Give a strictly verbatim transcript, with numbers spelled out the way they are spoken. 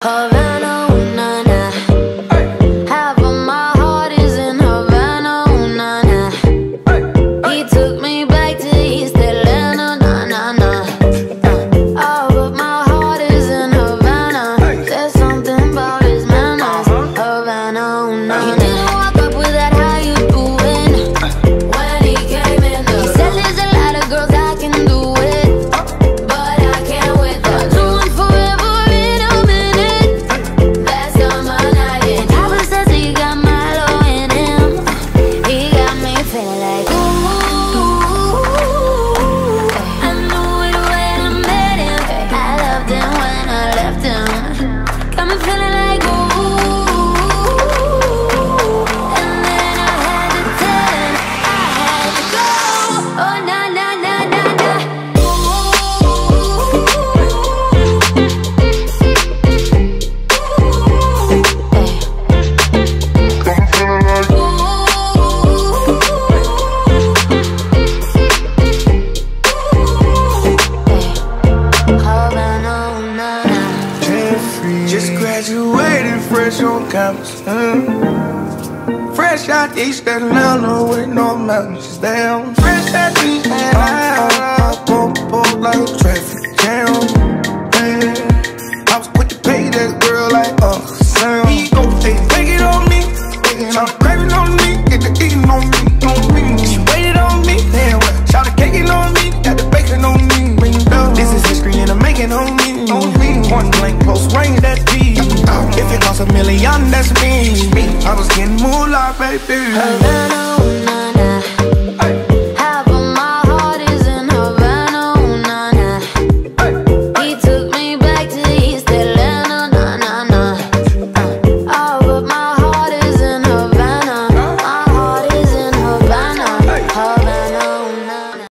Havana, ooh, na, na. Half of my heart is in Havana, ooh, na, na. He took me back to East Atlanta, na, na, na. Oh, but my heart is in Havana. There's something about his manners. Havana, ooh, na, na. He didn't walk up with that how you doing when he came in. He said there's a lot of girls I can do it, but I can't with the doing forever in a minute. That's not my night. And Papa says he got Milo in him. He got me feeling like ooh. I knew it when I met him. I loved him when I left him. Got me feeling like ooh. And then I had to tell him I had to go. Oh na na na na na. Havana, ooh, na, na. Jeffrey, just graduated fresh on campus. mm. Fresh out East Atlanta with no mountains down. Fresh out East Atlanta, pump up like traffic jam. Man, I was quick to pay that girl like Uncle Sam. He gon' take take it on me, and I'm craving on me, get the eating on me, on me. She waited on me, damn what? Shout the caking on me, got the bacon on me. Ring the bell. This is history and I'm making on me, on me. Point blank post range that beat. If it costs a million, that's me. I was getting moolah, baby. Havana, ooh, na,